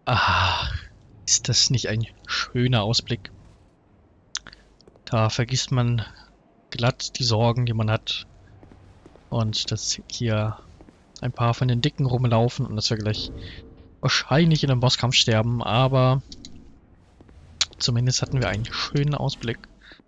Ah, ist das nicht ein schöner Ausblick? Da vergisst man glatt die Sorgen, die man hat. Und dass hier ein paar von den Dicken rumlaufen und dass wir gleich wahrscheinlich in einem Bosskampf sterben, aber zumindest hatten wir einen schönen Ausblick.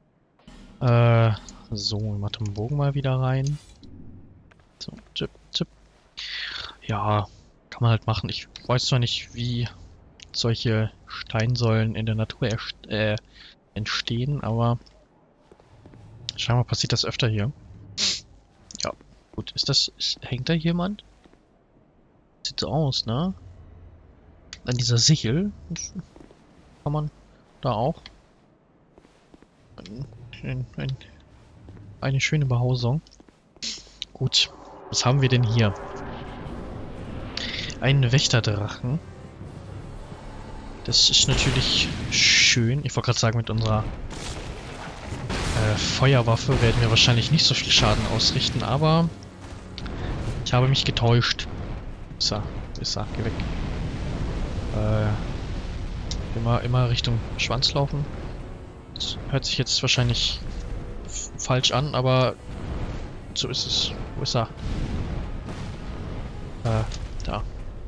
So, ich mach den Bogen mal wieder rein. So, tipp, tipp. Ja, kann man halt machen. Ich weiß zwar nicht, wie solche Steinsäulen in der Natur entstehen, aber scheinbar passiert das öfter hier. Ja, gut. Hängt da jemand? Sieht so aus, ne? An dieser Sichel kann man da auch eine schöne Behausung. Gut, was haben wir denn hier? Einen Wächterdrachen. Das ist natürlich schön. Ich wollte gerade sagen, mit unserer Feuerwaffe werden wir wahrscheinlich nicht so viel Schaden ausrichten, aber ich habe mich getäuscht. Geh weg. Immer Richtung Schwanz laufen. Das hört sich jetzt wahrscheinlich falsch an, aber so ist es. Wo ist er? Da.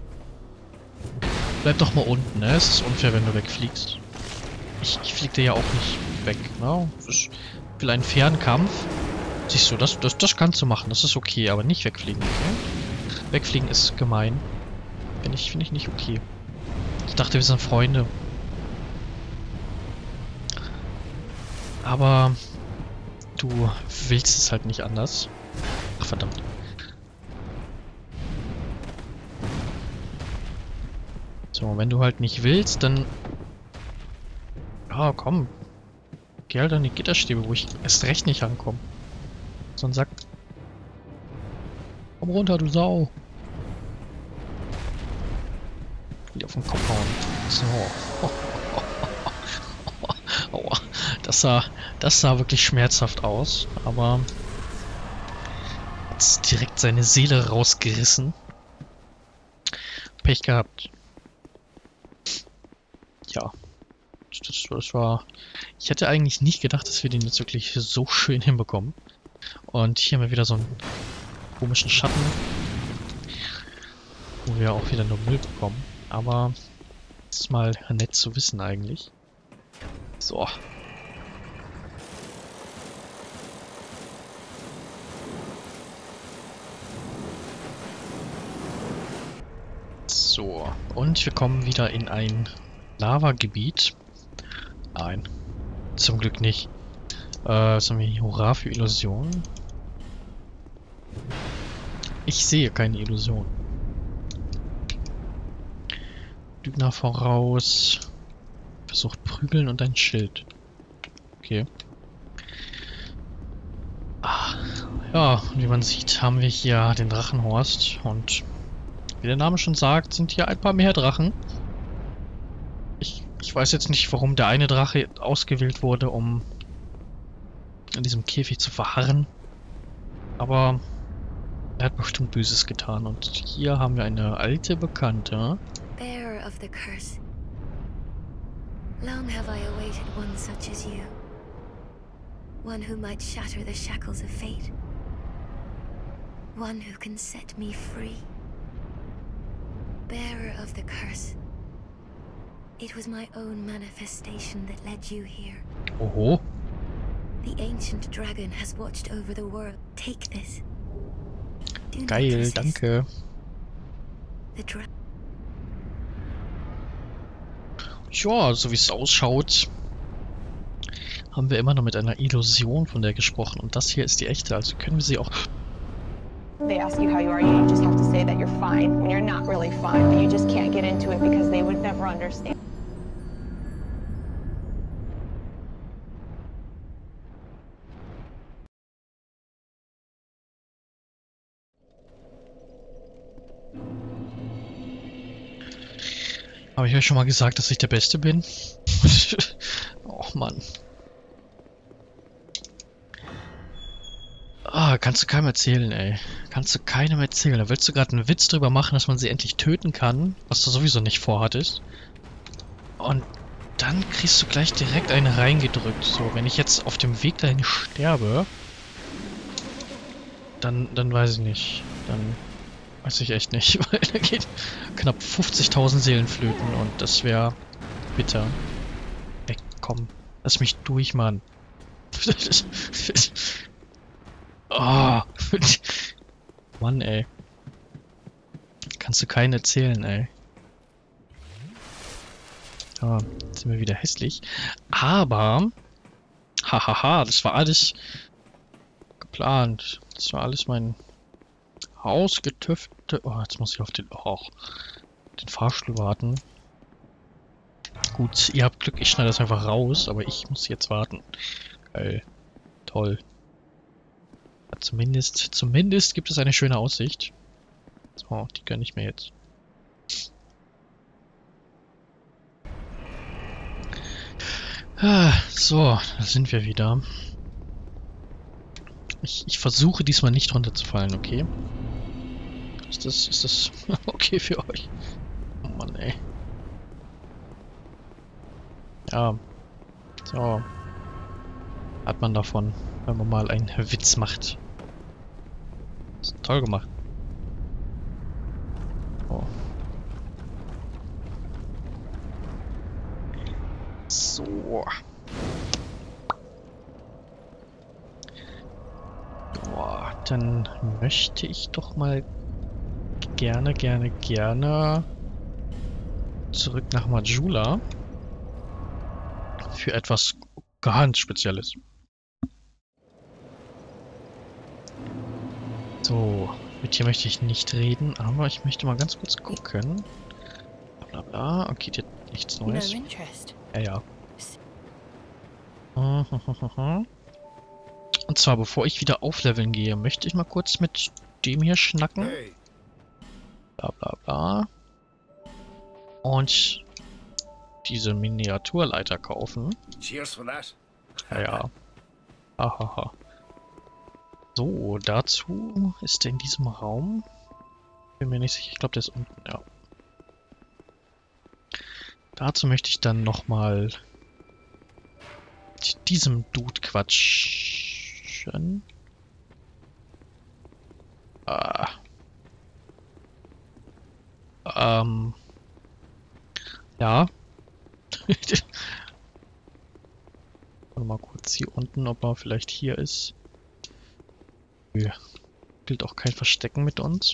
Bleib doch mal unten, ne? Es ist unfair, wenn du wegfliegst. Ich flieg dir ja auch nicht weg, ne? Für einen fairen Kampf. Siehst du, das kannst du machen, das ist okay, aber nicht wegfliegen, okay? Wegfliegen ist gemein. Finde ich nicht okay. Ich dachte, wir sind Freunde. Aber du willst es halt nicht anders. Ach, verdammt. So, wenn du halt nicht willst, dann... Ja, komm. Geh halt an die Gitterstäbe, wo ich erst recht nicht rankomme. So ein Sack. Komm runter, du Sau. Die auf den Kopf hauen. So. Aua. Das sah wirklich schmerzhaft aus, aber... Hat's direkt seine Seele rausgerissen. Pech gehabt. Ja. Das war... Ich hätte eigentlich nicht gedacht, dass wir den jetzt wirklich so schön hinbekommen. Und hier haben wir wieder so einen komischen Schatten. Wo wir auch wieder nur Müll bekommen. Aber... Das ist mal nett zu wissen eigentlich. So. So. Und wir kommen wieder in ein Lavagebiet. Nein. Zum Glück nicht. Was haben wir hier? Hurra für Illusion. Ich sehe keine Illusion. Lügner voraus. Versucht prügeln und ein Schild. Okay. Ja, wie man sieht, haben wir hier den Drachenhorst. Und wie der Name schon sagt, sind hier ein paar mehr Drachen. Ich weiß jetzt nicht, warum der eine Drache ausgewählt wurde, um in diesem Käfig zu verharren. Aber er hat bestimmt Böses getan. Und hier haben wir eine alte Bekannte. Bearer of the curse. Long have I awaited one such as you. One who might shatter the shackles of fate. One who can set me free. Bearer of the curse. It was my own manifestation that led you here. Oho. The ancient dragon has watched over the world. Take this. Do not Geil, resist. danke. The dragon. Ja, so wie es ausschaut, haben wir immer noch mit einer Illusion von der gesprochen. Und das hier ist die echte, also können wir sie auch... They ask you how you are, you just have to say that you're fine when you're not really fine, but you just can't get into it because they would never understand. Habe ich euch schon mal gesagt, dass ich der Beste bin? Och Mann. Ah, kannst du keinem erzählen, ey. Kannst du keinem erzählen. Da willst du gerade einen Witz drüber machen, dass man sie endlich töten kann, was du sowieso nicht vorhattest. Und dann kriegst du gleich direkt eine reingedrückt. So, wenn ich jetzt auf dem Weg dahin sterbe, dann weiß ich nicht. Dann weiß ich echt nicht, weil da geht knapp 50.000 Seelen flöten und das wäre bitter. Ey, komm, lass mich durch, Mann. Oh. Mann, ey. Kannst du keinen erzählen, ey. Ja, jetzt sind wir wieder hässlich. Aber, hahaha, das war alles geplant. Das war alles mein ausgetüftete... Oh, jetzt muss ich auf den Fahrstuhl warten. Gut, ihr habt Glück, ich schneide das einfach raus, aber ich muss jetzt warten. Geil. Toll. Ja, zumindest gibt es eine schöne Aussicht. So, die gönne ich mir jetzt. So, da sind wir wieder. Ich versuche diesmal nicht runterzufallen, okay? Ist das okay für euch? Oh Mann, ey. Ja. So. Hat man davon, wenn man mal einen Witz macht. Ist toll gemacht. Oh. So. Boah, dann möchte ich doch mal gerne zurück nach Majula für etwas ganz Spezielles. So, mit dir möchte ich nicht reden, aber ich möchte mal ganz kurz gucken. Bla bla bla. Okay, die hat nichts Neues. Ja. Und zwar, bevor ich wieder aufleveln gehe, möchte ich mal kurz mit dem hier schnacken. Bla bla bla. Und diese Miniaturleiter kaufen. Cheers for that. Ja. Hahaha. So, dazu ist er in diesem Raum. Bin mir nicht sicher, ich glaube, der ist unten, ja. Dazu möchte ich dann nochmal diesem Dude quatschen. Ja. Mal kurz hier unten, ob er vielleicht hier ist. Nö. Gilt auch kein Verstecken mit uns.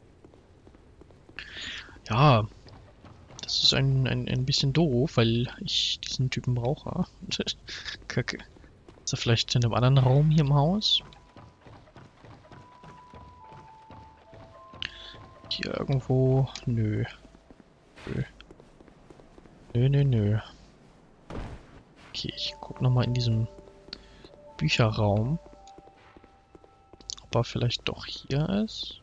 Ja. Das ist ein bisschen doof, weil ich diesen Typen brauche. Kacke. Ist er vielleicht in einem anderen Raum hier im Haus? Hier irgendwo? Nö. Nö. Okay, ich guck nochmal in diesem Bücherraum. Ob er vielleicht doch hier ist?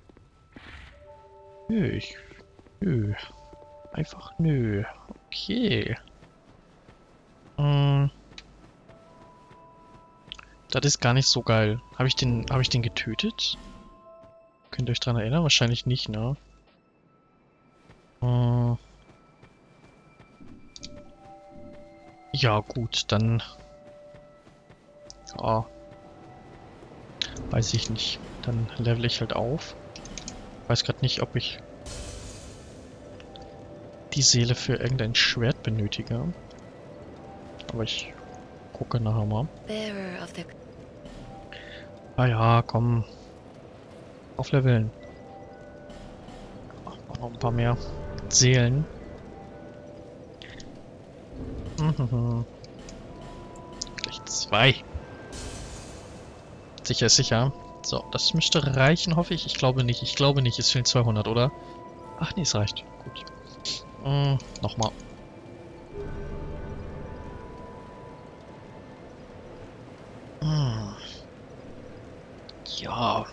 Nö. Einfach nö. Okay. Das ist gar nicht so geil. Habe ich den getötet? Könnt ihr euch dran erinnern? Wahrscheinlich nicht, ne? Ja, gut, dann... Ja. Weiß ich nicht. Dann level ich halt auf. Weiß gerade nicht, ob ich die Seele für irgendein Schwert benötige. Aber ich gucke nachher mal. Ah ja, komm. Aufleveln. Ach, noch ein paar mehr Seelen. Gleich 2. Sicher ist sicher. So, das müsste reichen, hoffe ich. Ich glaube nicht. Es fehlen 200, oder? Ach nee, es reicht. Gut. Nochmal. Ja.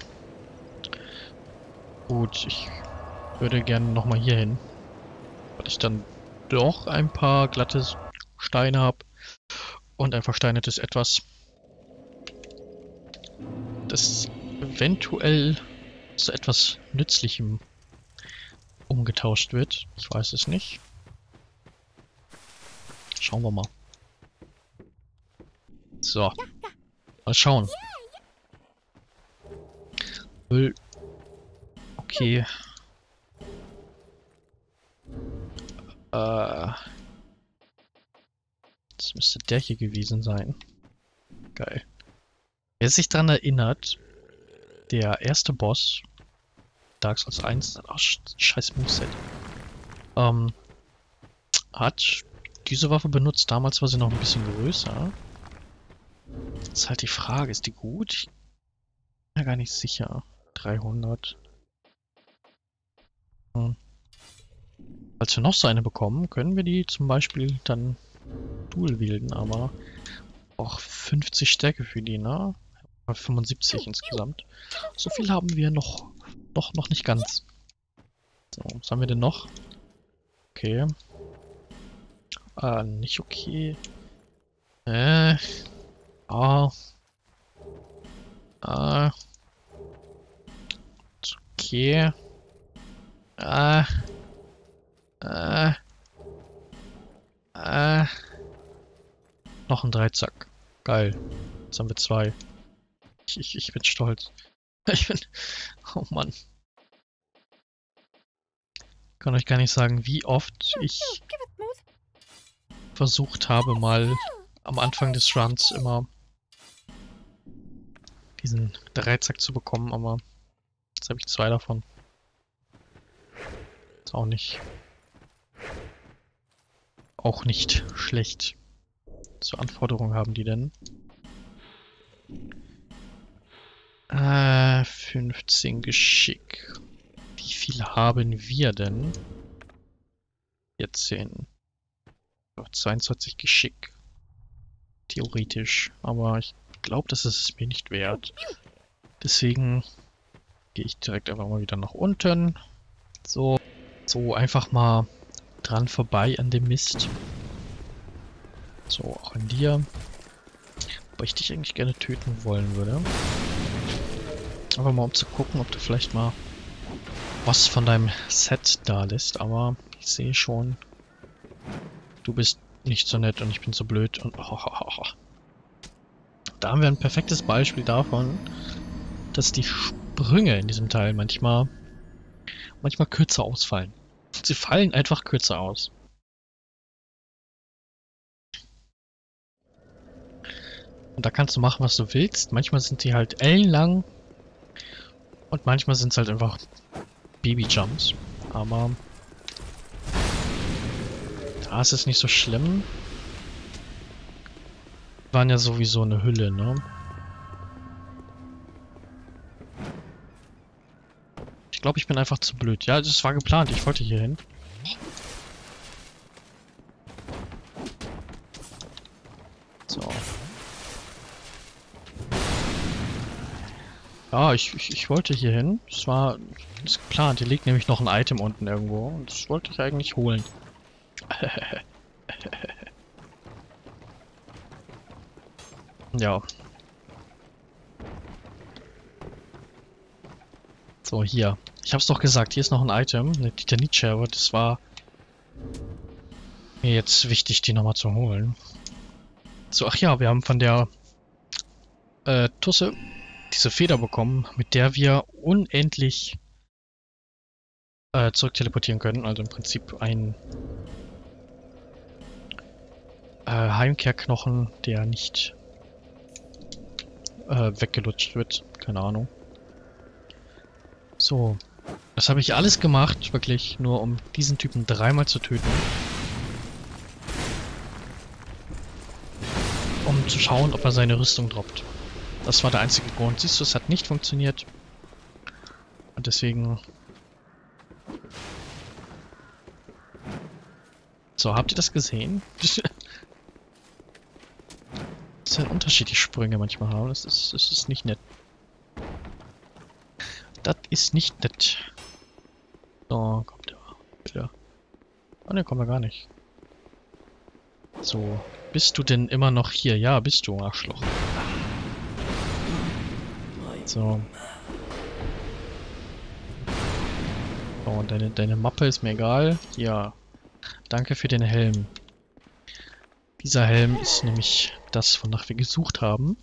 Gut, ich würde gerne nochmal hier hin. Weil ich dann doch ein paar glatte Steine habe. Und ein versteinertes Etwas. Das eventuell zu etwas Nützlichem umgetauscht wird. Ich weiß es nicht. Schauen wir mal. So. Mal schauen. Müll. Okay. Das müsste der hier gewesen sein. Geil. Wer sich daran erinnert, der erste Boss, Dark Souls 1, ach, scheiß Moveset, hat diese Waffe benutzt. Damals war sie noch ein bisschen größer. Ist halt die Frage, ist die gut? Ich bin ja gar nicht sicher. 300. Falls wir noch so eine bekommen, können wir die zum Beispiel dann dual wielden, aber auch 50 Stärke für die, ne? 75 insgesamt. So viel haben wir noch nicht ganz. So, was haben wir denn noch? Okay. Nicht okay. Okay. Noch ein Dreizack. Geil. Jetzt haben wir 2. Ich bin stolz. Oh Mann. Ich kann euch gar nicht sagen, wie oft ich versucht habe, mal am Anfang des Runs immer diesen Dreizack zu bekommen, aber jetzt habe ich 2 davon. Ist auch nicht schlecht. Was für Anforderungen haben die denn? 15 Geschick. Wie viel haben wir denn? 14. 22 Geschick. Theoretisch. Aber ich glaube, das ist es mir nicht wert. Deswegen gehe ich direkt einfach mal wieder nach unten. So einfach mal dran vorbei an dem Mist. So, auch an dir. Wobei ich dich eigentlich gerne töten wollen würde. Einfach mal um zu gucken, ob du vielleicht mal was von deinem Set da lässt. Aber ich sehe schon, du bist nicht so nett und ich bin so blöd. Und da haben wir ein perfektes Beispiel davon, dass die Sprünge in diesem Teil manchmal kürzer ausfallen. Sie fallen einfach kürzer aus. Und da kannst du machen, was du willst. Manchmal sind die halt ellenlang. Und manchmal sind es halt einfach Baby-Jumps. Aber da ist es nicht so schlimm. Waren ja sowieso eine Hülle, ne? Ich glaube, ich bin einfach zu blöd. Ja, das war geplant. Ich wollte hier hin. So. Ja, ich wollte hier hin. Das war geplant. Hier liegt nämlich noch ein Item unten irgendwo. Und das wollte ich eigentlich holen. Ja. So, hier. Ich hab's doch gesagt, hier ist noch ein Item, eine Titanite, aber das war mir jetzt wichtig, die nochmal zu holen. So, ach ja, wir haben von der Tusse diese Feder bekommen, mit der wir unendlich zurück teleportieren können. Also im Prinzip ein Heimkehrknochen, der nicht weggelutscht wird. Keine Ahnung. So. Das habe ich alles gemacht, wirklich, nur um diesen Typen 3-mal zu töten. Um zu schauen, ob er seine Rüstung droppt. Das war der einzige Grund. Siehst du, es hat nicht funktioniert. Und deswegen... So, habt ihr das gesehen? Das ist ein Unterschied, die Sprünge manchmal haben. Das ist nicht nett. Das ist nicht nett. So, kommt er wieder. Oh ne, kommt er gar nicht. So, bist du denn immer noch hier? Ja, bist du, Arschloch. So. So, deine Mappe ist mir egal. Ja, danke für den Helm. Dieser Helm ist nämlich das, wonach wir gesucht haben.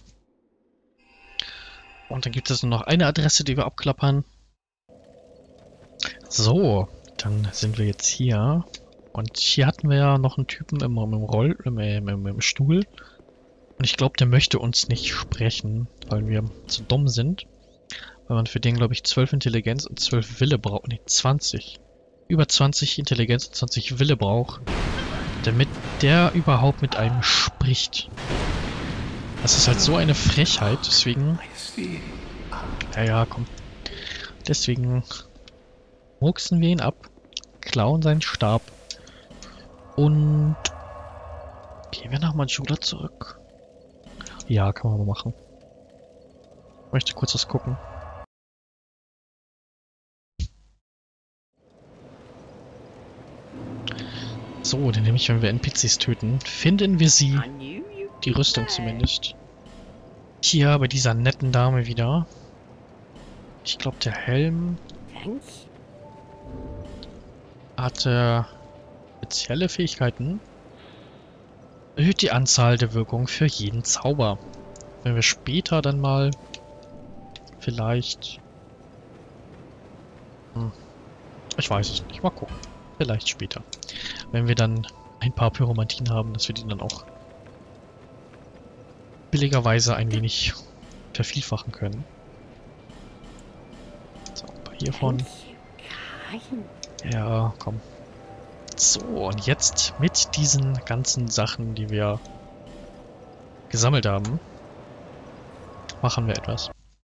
Und dann gibt es nur noch eine Adresse, die wir abklappern. So, dann sind wir jetzt hier. Und hier hatten wir ja noch einen Typen im Stuhl. Und ich glaube, der möchte uns nicht sprechen, weil wir zu dumm sind. Weil man für den, glaube ich, 12 Intelligenz und 12 Wille braucht. Ne, 20. Über 20 Intelligenz und 20 Wille braucht, damit der überhaupt mit einem spricht. Das ist halt so eine Frechheit, deswegen... Ja, komm. Deswegen murksen wir ihn ab, klauen seinen Stab und gehen wir nach Majula zurück. Ja, kann man mal machen. Ich möchte kurz was gucken. So, denn nämlich, wenn wir NPCs töten, finden wir sie. Die Rüstung zumindest. Hier bei dieser netten Dame wieder. Ich glaube, der Helm hatte spezielle Fähigkeiten. Erhöht die Anzahl der Wirkungen für jeden Zauber. Wenn wir später dann mal vielleicht... ich weiß es nicht. Mal gucken. Vielleicht später. Wenn wir dann ein paar Pyromantien haben, dass wir die dann auch billigerweise ein wenig vervielfachen können. So, ein paar hiervon. Ja, komm. So, und jetzt mit diesen ganzen Sachen, die wir gesammelt haben, machen wir etwas.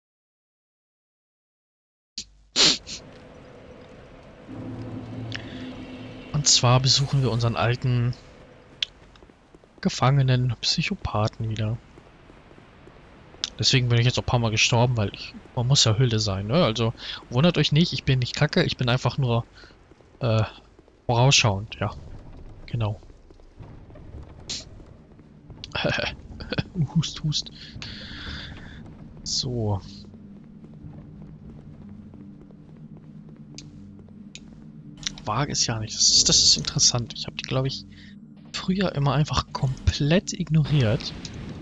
Und zwar besuchen wir unseren alten gefangenen Psychopathen wieder. Deswegen bin ich jetzt auch ein paar Mal gestorben, weil man muss ja Hülde sein, ne? Also wundert euch nicht, ich bin nicht kacke, ich bin einfach nur vorausschauend, ja. Genau. Hust, hust. So. Wage ist ja nicht. Das ist interessant. Ich habe die, glaube ich, früher immer einfach komplett ignoriert.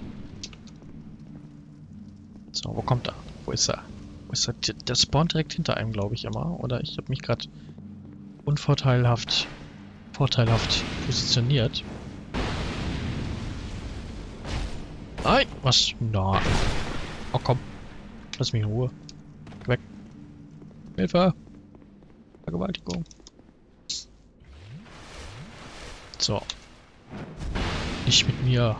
So, wo kommt er? Wo ist er? Wo ist er? Der spawnt direkt hinter einem, glaube ich, immer. Oder ich habe mich gerade vorteilhaft positioniert. Nein! Was? Nein. Oh komm. Lass mich in Ruhe. Geh weg. Hilfe! Vergewaltigung. So. Nicht mit mir.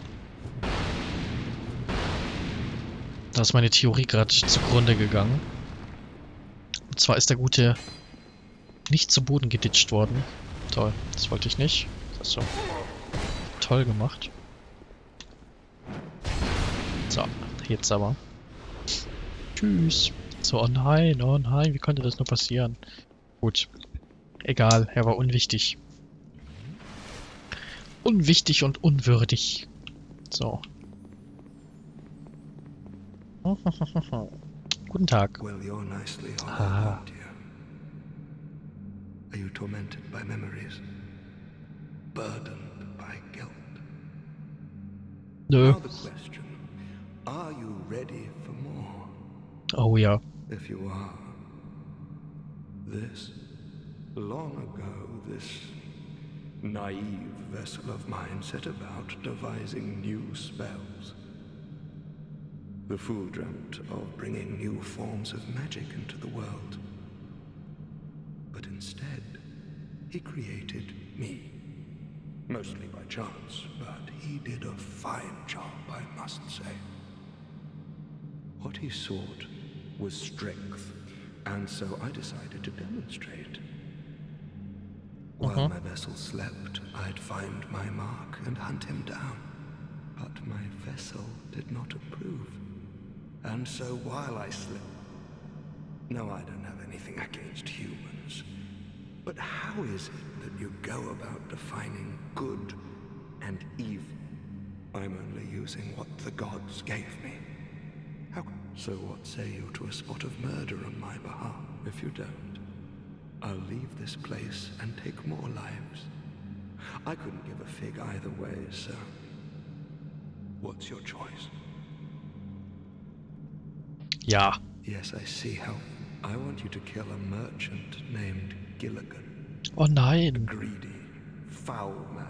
Da ist meine Theorie gerade zugrunde gegangen. Und zwar ist der Gute nicht zu Boden geditscht worden. Toll, das wollte ich nicht. Das hast du toll gemacht. So, jetzt aber. Tschüss. So, oh nein, wie konnte das nur passieren? Gut. Egal, er war unwichtig. Unwichtig und unwürdig. So. Guten Tag. Well, you're nicely off, Ah. aren't you? Are you tormented by memories? Burdened by guilt? Nö. Now the question, are you ready for more? Oh ja. If you are, long ago, this naive vessel of mine set about devising new spells. The fool dreamt of bringing new forms of magic into the world. But instead, he created me. Mostly by chance, but he did a fine job, I must say. What he sought was strength, and so I decided to demonstrate. While my vessel slept, I'd find my mark and hunt him down. But my vessel did not approve. And so while I slept... No, I don't have anything against humans. But how is it that you go about defining good and evil? I'm only using what the gods gave me. How? So what say you to a spot of murder on my behalf? If you don't, I'll leave this place and take more lives. I couldn't give a fig either way, so what's your choice? Ja. Yes, I see how. I want you to kill a merchant named Gilligan. Oh A nein. greedy, foul man.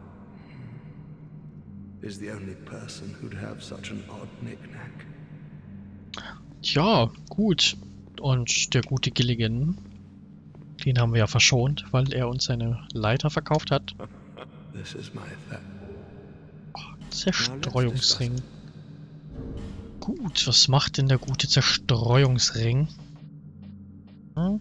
Is the only person who'd have such an odd knick-knack. Ja, gut. Und der gute Gilligan, den haben wir ja verschont, weil er uns seine Leiter verkauft hat. This is my Zerstreuungsring. Gut, was macht denn der gute Zerstreuungsring? Hm?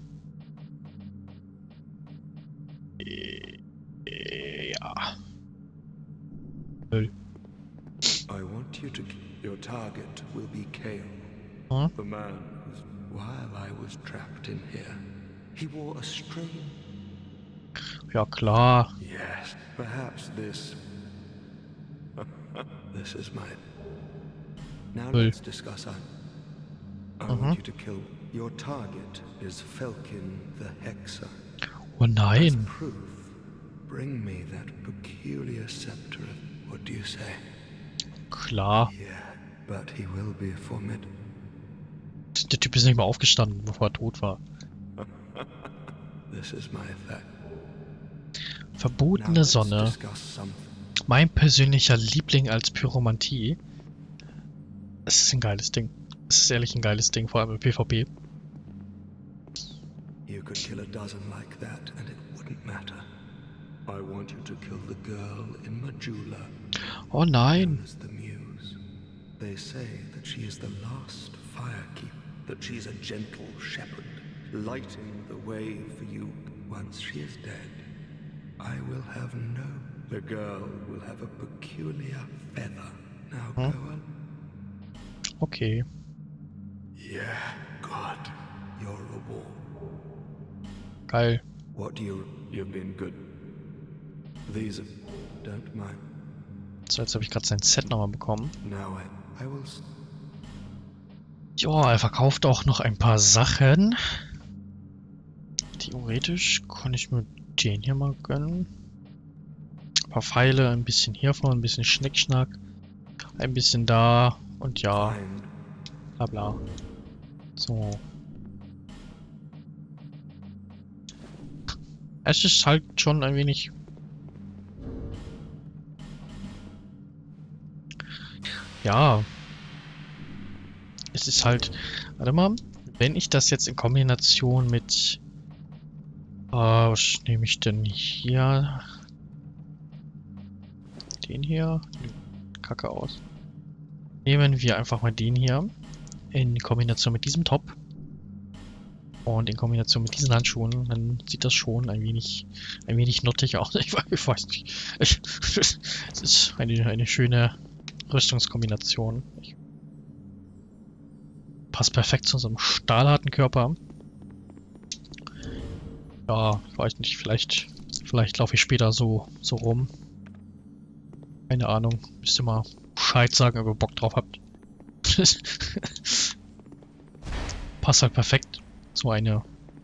Ja. Müll. I want you to. Your target will be Kale. Hm? The man who's. While I was trapped in here, he wore a string. Ja, klar. Yes, perhaps this. This is my. Now Müll. let's discuss. I want you to kill. Your target is Felkin the Hexer. Oh As nein. proof, bring me that peculiar scepter. What do you say? Klar. Yeah, but he will be formidable. Der Typ ist nicht mal aufgestanden, bevor er tot war. This is my thing. Verbotene Sonne. Mein persönlicher Liebling als Pyromantie. Es ist ein geiles Ding. Es ist ehrlich ein geiles Ding, vor allem im PvP. You could kill a dozen like that and it wouldn't matter. I want you to kill the girl in Majula. Oh nein. Known as the Muse. They say that she is the last firekeeper, that she's a gentle shepherd, lighting the way for you. Once she is dead, I will have no. The girl will have a peculiar feather. Now go on. Okay. Yeah, God, your reward. Geil. What do you've been good. These don't mind. So, jetzt habe ich gerade sein Set nochmal bekommen. Now I will. Ja, er verkauft auch noch ein paar Sachen. Theoretisch kann ich mir den hier mal gönnen. Ein paar Pfeile, ein bisschen hiervon, ein bisschen Schnickschnack. Ein bisschen da und ja, Find. bla bla. So. Es ist halt schon ein wenig... Ja. Es ist halt... Warte mal. Wenn ich das jetzt in Kombination mit... was nehme ich denn hier? Den hier? Kacke aus. Nehmen wir einfach mal den hier. In Kombination mit diesem Top. Und in Kombination mit diesen Handschuhen, dann sieht das schon ein wenig nuttig aus. Ich weiß nicht. Es ist eine schöne Rüstungskombination. Passt perfekt zu unserem stahlharten Körper. Ja, ich weiß nicht, vielleicht laufe ich später so rum. Keine Ahnung. Müsst ihr mal Bescheid sagen, ob ihr Bock drauf habt. Passt halt perfekt. So eine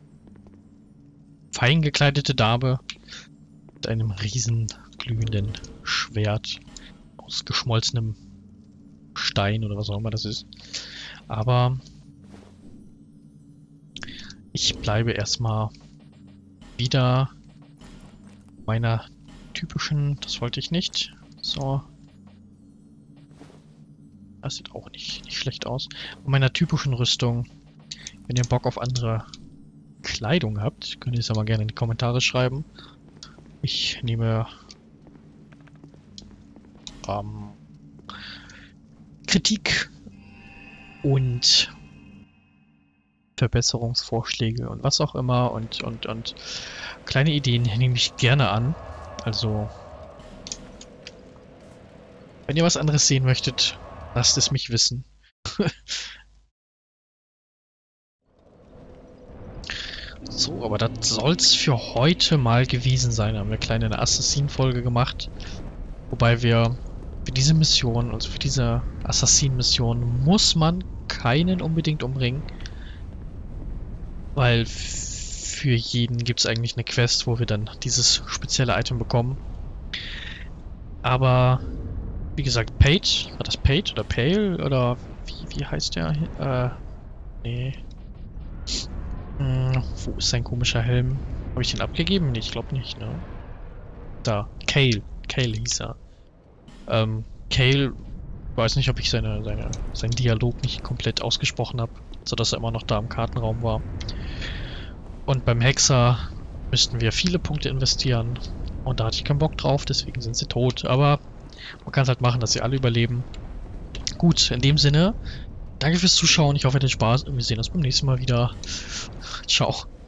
fein gekleidete Dame mit einem riesen glühenden Schwert aus geschmolzenem Stein oder was auch immer das ist. Aber ich bleibe erstmal wieder meiner typischen, das wollte ich nicht. So. Das sieht auch nicht schlecht aus. Meiner typischen Rüstung. Wenn ihr Bock auf andere Kleidung habt, könnt ihr es aber gerne in die Kommentare schreiben. Ich nehme Kritik und Verbesserungsvorschläge und was auch immer und kleine Ideen nehme ich gerne an. Also, wenn ihr was anderes sehen möchtet, lasst es mich wissen. So, aber das soll's für heute mal gewesen sein. Haben wir eine kleine Assassin-Folge gemacht. Wobei wir für diese Mission, also für diese Assassin-Mission, muss man keinen unbedingt umbringen. Weil für jeden gibt es eigentlich eine Quest, wo wir dann dieses spezielle Item bekommen. Aber, wie gesagt, Pate, war das Pate oder Pale oder wie heißt der? Nee. Wo ist sein komischer Helm? Habe ich den abgegeben? Nee, ich glaube nicht, ne? Da, Cale. Cale hieß er. Cale, weiß nicht, ob ich seinen Dialog nicht komplett ausgesprochen habe, sodass er immer noch da im Kartenraum war. Und beim Hexer müssten wir viele Punkte investieren. Und da hatte ich keinen Bock drauf, deswegen sind sie tot. Aber man kann es halt machen, dass sie alle überleben. Gut, in dem Sinne, danke fürs Zuschauen. Ich hoffe, ihr hattet Spaß und wir sehen uns beim nächsten Mal wieder. Ciao.